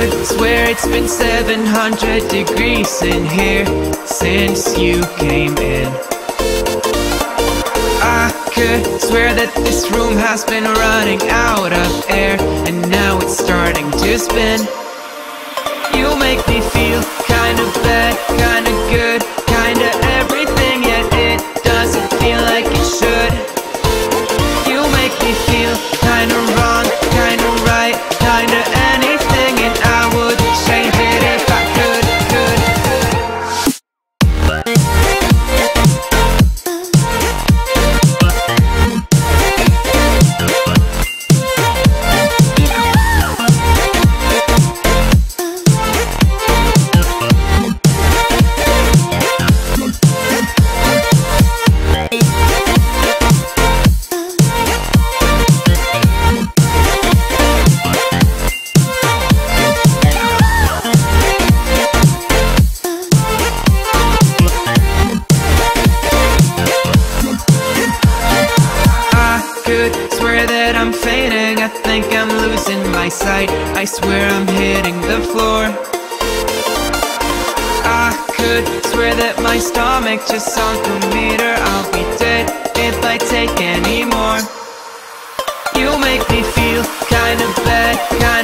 could swear it's been 700 degrees in here since you came in. I could swear that this room has been running out of air, and now it's starting to spin. You make me feel kinda bad, kinda good, kinda everything, yet it doesn't feel like it should. You make me feel kinda wrong, kinda right, kinda anything, and I would change it if I could. Swear that I'm fainting, I think I'm losing my sight, I swear I'm hitting the floor. I could swear that my stomach just sunk a meter, I'll be dead if I take any more. You make me feel kinda bad,